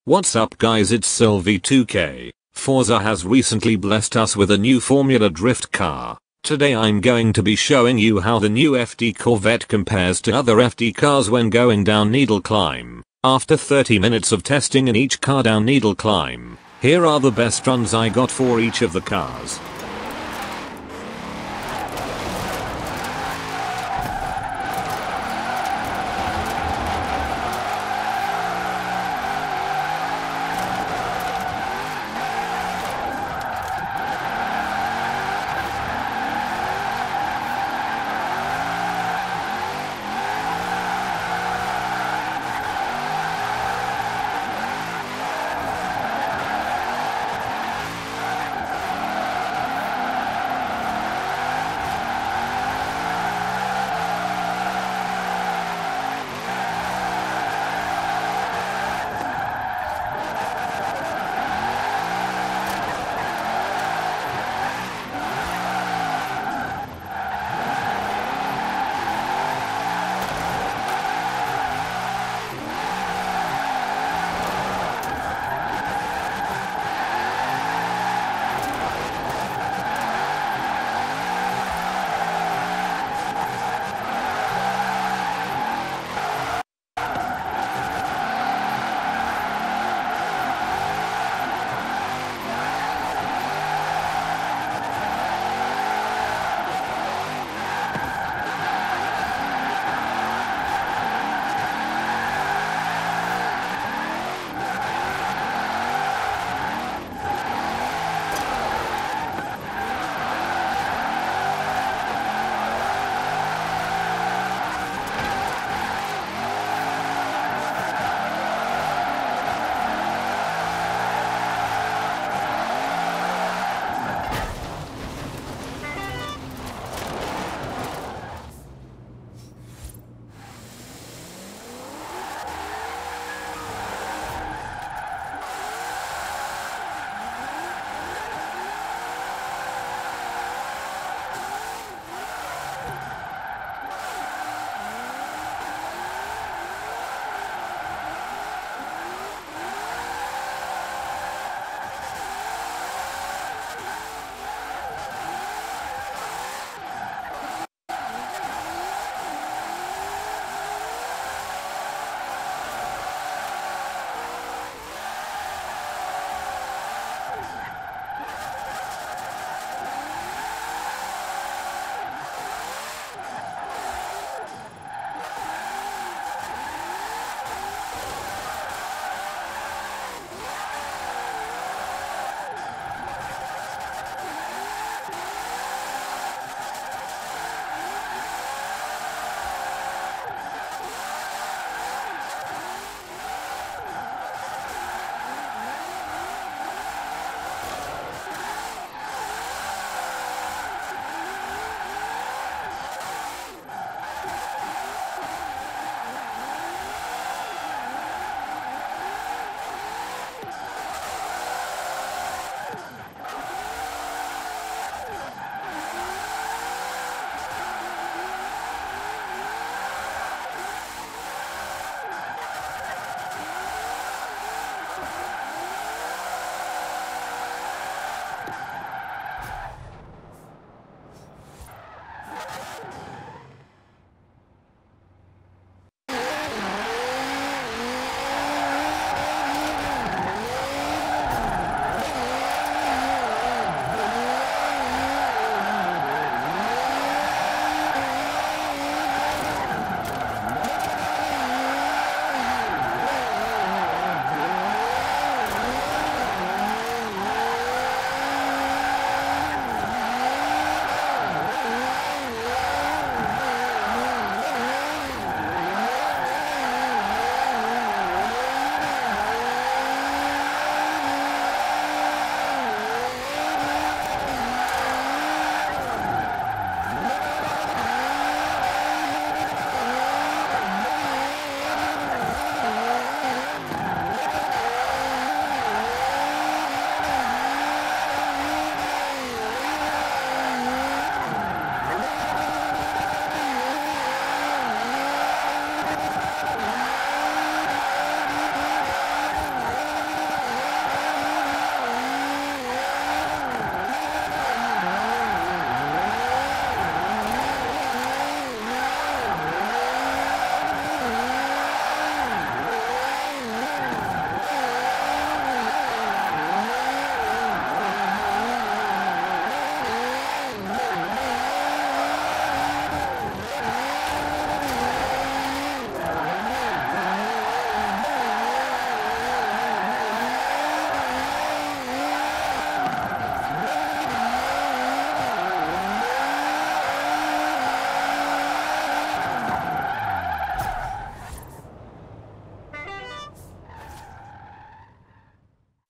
What's up guys, it's Sylvie2K. Forza has recently blessed us with a new Formula Drift car. Today I'm going to be showing you how the new FD Corvette compares to other FD cars when going down Needle Climb. After 30 minutes of testing in each car down Needle Climb, here are the best runs I got for each of the cars.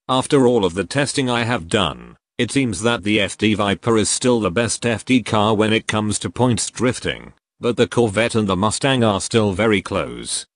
After all of the testing I have done, it seems that the FD Viper is still the best FD car when it comes to points drifting, but the Corvette and the Mustang are still very close.